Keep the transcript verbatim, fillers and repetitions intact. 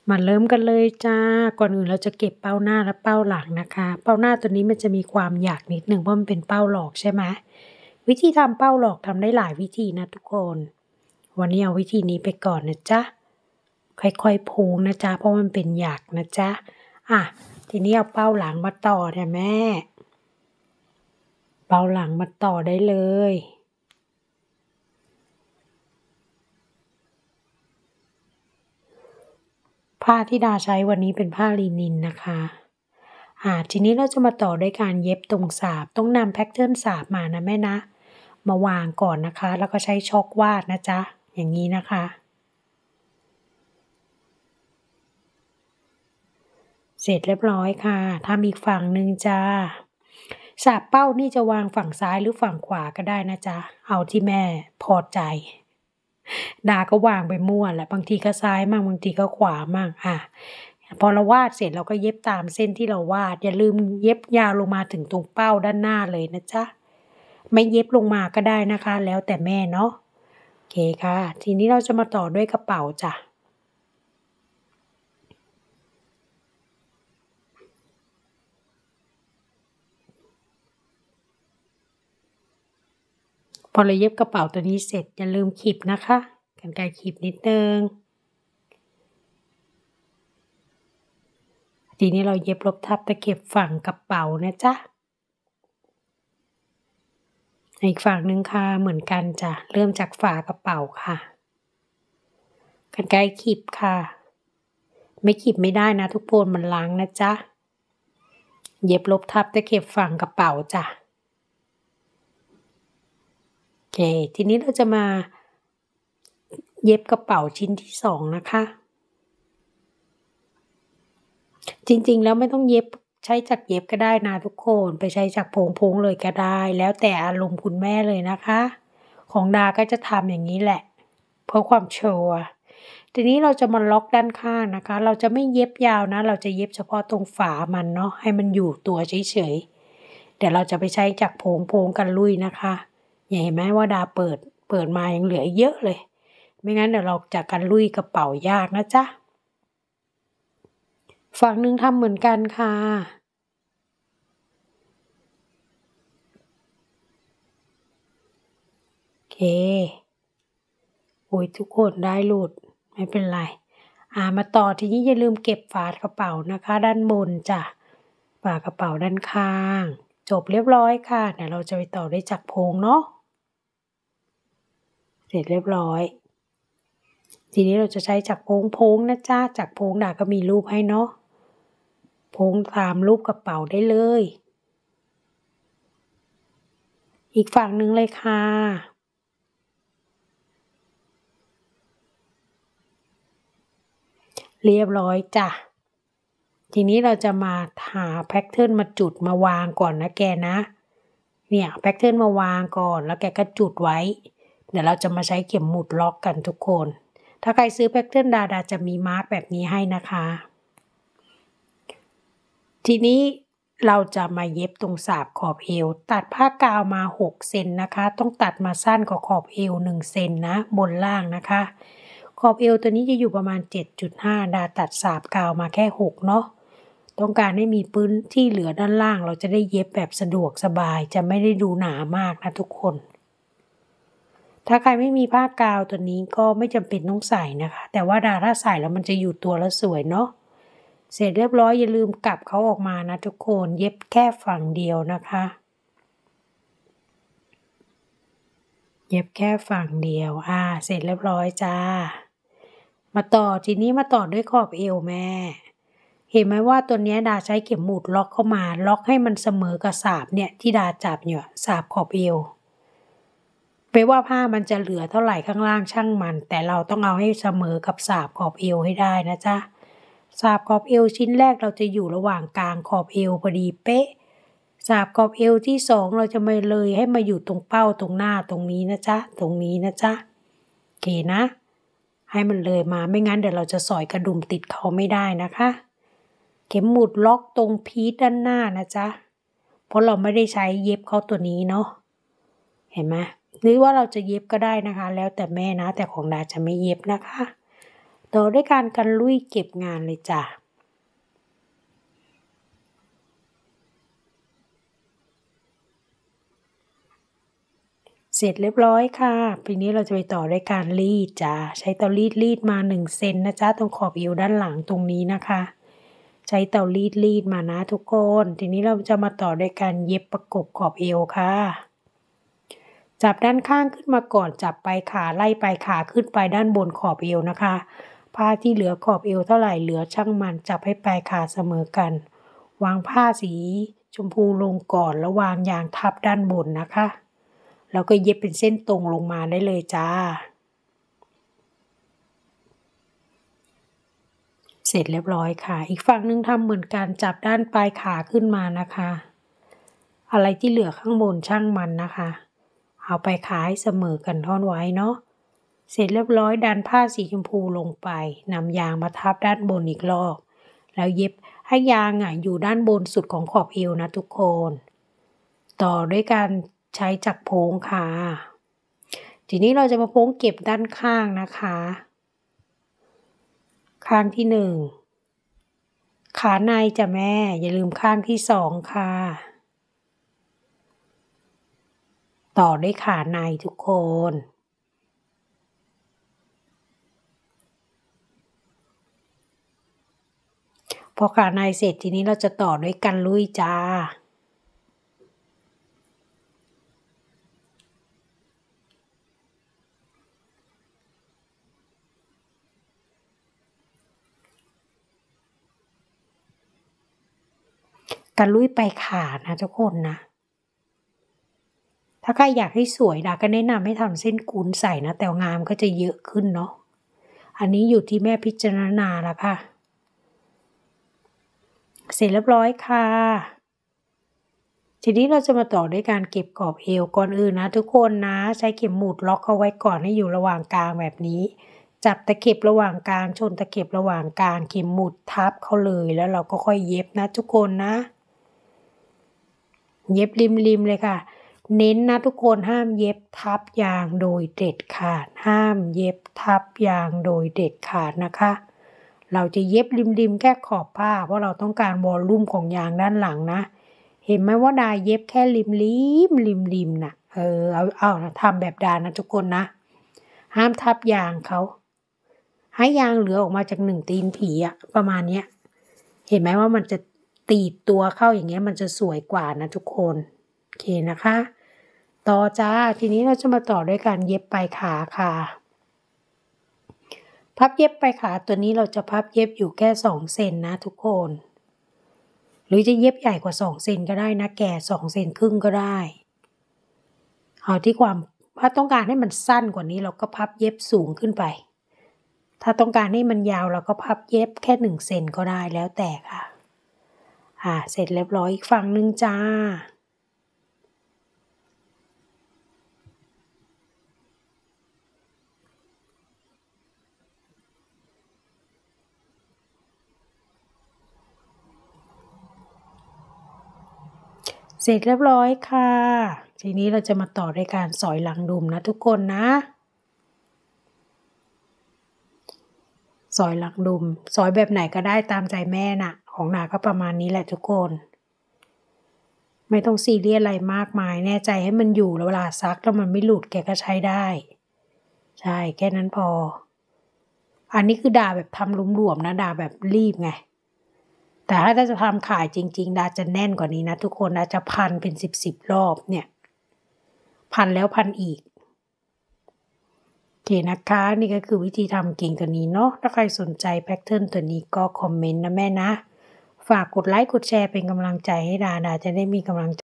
มาเริ่มกันเลยจ้าก่อนอื่นเราจะเก็บเป้าหน้าและเป้าหลังนะคะเป้าหน้าตัวนี้มันจะมีความหยากนิดหนึ่งเพราะมันเป็นเป้าหลอกใช่ไหมวิธีทำเป้าหลอกทำได้หลายวิธีนะทุกคนวันนี้เอาวิธีนี้ไปก่อนนะจ๊ะค่อยๆพูงนะจ๊ะเพราะมันเป็นหยากนะจ๊ะอ่ะทีนี้เอาเป้าหลังมาต่อเนี่ยแม่เป้าหลังมาต่อได้เลยผ้าที่ดาใช้วันนี้เป็นผ้าลินินนะคะอ่าทีนี้เราจะมาต่อด้วยการเย็บตรงสาบต้องนำแพทเทิร์นสาบมานะแม่นะมาวางก่อนนะคะแล้วก็ใช้ช็อกวาดนะจ๊ะอย่างนี้นะคะเสร็จเรียบร้อยค่ะทำอีกฝั่งหนึ่งจ้าสาบเป้านี่จะวางฝั่งซ้ายหรือฝั่งขวาก็ได้นะจ๊ะเอาที่แม่พอใจดาก็วางไปมั่วแหละบางทีก็ซ้ายมั่งบางทีก็ขวามั่งอ่ะพอเราวาดเสร็จเราก็เย็บตามเส้นที่เราวาดอย่าลืมเย็บยาวลงมาถึงตรงเป้าด้านหน้าเลยนะจ๊ะไม่เย็บลงมาก็ได้นะคะแล้วแต่แม่เนาะโอเคค่ะทีนี้เราจะมาต่อด้วยกระเป๋าจ้ะพอเราเย็บกระเป๋าตัวนี้เสร็จอย่าลืมขีบนะคะกรรไกรขีบนิดนึงทีนี้เราเย็บลบทับตะเข็บฝั่งกระเป๋านะจ๊ะอีกฝั่งหนึ่งค่ะเหมือนกันจ้ะเริ่มจากฝากระเป๋าค่ะกรรไกรขีบค่ะไม่ขีบไม่ได้นะทุกคนมันล้างนะจ๊ะเย็บลบทับตะเข็บฝั่งกระเป๋าจ้ะโอเคทีนี้เราจะมาเย็บกระเป๋าชิ้นที่สองนะคะจริงๆแล้วไม่ต้องเย็บใช้จักรเย็บก็ได้นะทุกคนไปใช้จักรโพงๆเลยก็ได้แล้วแต่อารมณ์คุณแม่เลยนะคะของดาก็จะทำอย่างนี้แหละเพื่อความชัวร์ทีนี้เราจะมาล็อกด้านข้างนะคะเราจะไม่เย็บยาวนะเราจะเย็บเฉพาะตรงฝามันเนาะให้มันอยู่ตัวเฉยๆเดี๋ยวเราจะไปใช้จักรโพงๆกันลุยนะคะเห็นไหมว่าดาเปิดเปิดมายังเหลือเยอะเลยไม่งั้นเดี๋ยวเราจะกันลุยกระเป๋ายากนะจ๊ะฝั่งหนึ่งทำเหมือนกันค่ะโอเคโอ้ยทุกคนได้หลุดไม่เป็นไรอ่ามาต่อทีนี้อย่าลืมเก็บฝากระเป๋านะคะด้านบนจ้ะฝากระเป๋าด้านข้างจบเรียบร้อยค่ะเดี๋ยวเราจะไปต่อด้วยจักรโพงเนาะเสร็จเรียบร้อยทีนี้เราจะใช้จักรโพงๆนะจ๊ะจักรโพงดาก็มีรูปให้เนาะโพงตามรูปกระเป๋าได้เลยอีกฝั่งหนึ่งเลยค่ะเรียบร้อยจ้ะทีนี้เราจะมาหาแพทเทิร์นมาจุดมาวางก่อนนะแกนะเนี่ยแพทเทิร์นมาวางก่อนแล้วแกก็จุดไว้เดี๋ยวเราจะมาใช้เข็มหมุดล็อกกันทุกคนถ้าใครซื้อแพทเทิร์นดาดาจะมีมาร์กแบบนี้ให้นะคะทีนี้เราจะมาเย็บตรงสาบขอบเอวตัดผ้ากาวมาหกเซนนะคะต้องตัดมาสั้นกว่าขอบเอวหนึ่งเซนนะบนล่างนะคะขอบเอวตัวนี้จะอยู่ประมาณ เจ็ดจุดห้า ดาตัดสาบกาวมาแค่หกเนาะต้องการให้มีพื้นที่เหลือด้านล่างเราจะได้เย็บแบบสะดวกสบายจะไม่ได้ดูหนามากนะทุกคนถ้าใครไม่มีผ้ากาวตัวนี้ก็ไม่จำเป็นต้องใส่นะคะแต่ว่าดาถ้าใส่แล้วมันจะอยู่ตัวแล้วสวยเนาะเสร็จเรียบร้อยอย่าลืมกลับเขาออกมานะทุกคนเย็บแค่ฝั่งเดียวนะคะเย็บแค่ฝั่งเดียวอ่าเสร็จเรียบร้อยจ้ามาต่อทีนี้มาต่อด้วยขอบเอวแม่เห็นไหมว่าตัวนี้ดาใช้เข็มหมุดล็อกเข้ามาล็อกให้มันเสมอกับสาบเนี่ยที่ดาจับอยู่สาบขอบเอวไม่ว่าผ้ามันจะเหลือเท่าไหร่ข้างล่างช่างมันแต่เราต้องเอาให้เสมอกับสาบขอบเอวให้ได้นะจ๊ะสาบขอบเอวชิ้นแรกเราจะอยู่ระหว่างกลางขอบเอวพอดีเป๊ะสาบขอบเอวที่สองเราจะมาเลยให้มาอยู่ตรงเป้าตรงหน้าตรงนี้นะจ๊ะตรงนี้นะจ๊ะโอเคนะให้มันเลยมาไม่งั้นเดี๋ยวเราจะสอยกระดุมติดเขาไม่ได้นะคะเข็มหมุดล็อกตรงพีทด้านหน้านะจ๊ะเพราะเราไม่ได้ใช้เย็บเข้าตัวนี้เนาะเห็นไหมหรือว่าเราจะเย็บก็ได้นะคะแล้วแต่แม่นะแต่ของดาจะไม่เย็บนะคะต่อด้วยการกันลุยเก็บงานเลยจ้ะเสร็จเรียบร้อยค่ะทีนี้เราจะไปต่อด้วยการรีดจ้ะใช้เตารีดรีดมาหนึ่งเซนนะจ๊ะตรงขอบเอวด้านหลังตรงนี้นะคะใช้เตารีดรีดมานะทุกคนทีนี้เราจะมาต่อด้วยการเย็บประกบขอบเอวค่ะจับด้านข้างขึ้นมาก่อนจับปลายขาไล่ปลายขาขึ้นไปด้านบนขอบเอวนะคะผ้าที่เหลือขอบเอวเท่าไหร่เหลือช่างมันจับให้ปลายขาเสมอกันวางผ้าสีชมพูลงก่อนแล้ววางยางทับด้านบนนะคะแล้วก็เย็บเป็นเส้นตรงลงมาได้เลยจ้าเสร็จเรียบร้อยค่ะอีกฝั่งนึงทำเหมือนกันจับด้านปลายขาขึ้นมานะคะอะไรที่เหลือข้างบนช่างมันนะคะเอาปลายขาให้เสมอกันท่อนไว้เนาะเสร็จเรียบร้อยดันผ้าสีชมพูลงไปนำยางมาทับด้านบนอีกรอบแล้วเย็บให้ยางอ่ะอยู่ด้านบนสุดของขอบเอวนะทุกคนต่อด้วยการใช้จักรโพ้งค่ะทีนี้เราจะมาโพ้งเก็บด้านข้างนะคะข้างที่หนึ่งขาในจ้ะแม่อย่าลืมข้างที่สองค่ะต่อด้วยขาในทุกคนพอขาในเสร็จทีนี้เราจะต่อด้วยกันลุยจ้ากันลุยไปขานะทุกคนนะถ้าใครอยากให้สวยดาก็แนะนำให้ทำเส้นกูนใส่นะแต่งามก็จะเยอะขึ้นเนาะอันนี้อยู่ที่แม่พิจารณาแล้วค่ะเสร็จเรียบร้อยค่ะทีนี้เราจะมาต่อด้วยการเก็บขอบเอวก่อนอื่นนะทุกคนนะใช้เข็มหมุดล็อกเอาไว้ก่อนให้อยู่ระหว่างกลางแบบนี้จับตะเข็บระหว่างกลางชนตะเข็บระหว่างกลางเข็มหมุดทับเขาเลยแล้วเราก็ค่อยเย็บนะทุกคนนะเย็บริมๆเลยค่ะเน้นนะทุกคนห้ามเย็บทับยางโดยเด็ดขาดห้ามเย็บทับยางโดยเด็ดขาดนะคะเราจะเย็บริมๆแค่ขอบผ้าเพราะเราต้องการวอลลุ่มของยางด้านหลังนะเห็นไหมว่าดาเย็บแค่ริมริมริมริมนะเออเอาเอาทำแบบดานะทุกคนนะห้ามทับยางเขาให้ยางเหลือออกมาจากหนึ่งตีนผีอะประมาณเนี้ยเห็นไหมว่ามันจะตีดตัวเข้าอย่างเงี้ยมันจะสวยกว่านะทุกคนโอเคนะคะต่อจ้าทีนี้เราจะมาต่อด้วยการเย็บปลายขาค่ะพับเย็บปลายขาตัวนี้เราจะพับเย็บอยู่แค่สองเซนนะทุกคนหรือจะเย็บใหญ่กว่าสองเซนก็ได้นะแก่สองเซนครึ่งก็ได้เอาที่ความถ้าต้องการให้มันสั้นกว่านี้เราก็พับเย็บสูงขึ้นไปถ้าต้องการให้มันยาวเราก็พับเย็บแค่หนึ่งเซนก็ได้แล้วแต่ค่ะอ่าเสร็จเรียบร้อยอีกฝั่งนึงจ้าเสร็จเรียบร้อยค่ะทีนี้เราจะมาต่อด้วยการสอยหลังดุมนะทุกคนนะสอยหลังดุมสอยแบบไหนก็ได้ตามใจแม่น่ะของนาก็ประมาณนี้แหละทุกคนไม่ต้องซีเรียสอะไรมากมายแน่ใจให้มันอยู่แล้วเวลาซักแล้วมันไม่หลุดแกก็ใช้ได้ใช่แค่นั้นพออันนี้คือดาแบบทำหลวมๆนะดาแบบรีบไงแต่ถ้าจะทำขายจริงๆดาจะแน่นกว่านี้นะทุกคนดาจะพันเป็นสิบสิบรอบเนี่ยพันแล้วพันอีกโอเคนะคะนี่ก็คือวิธีทำเก่งตัวนี้เนาะถ้าใครสนใจแพทเทิร์นตัวนี้ก็คอมเมนต์นะแม่นะฝากกดไลค์กดแชร์เป็นกำลังใจให้ดาดาจะได้มีกำลังใจ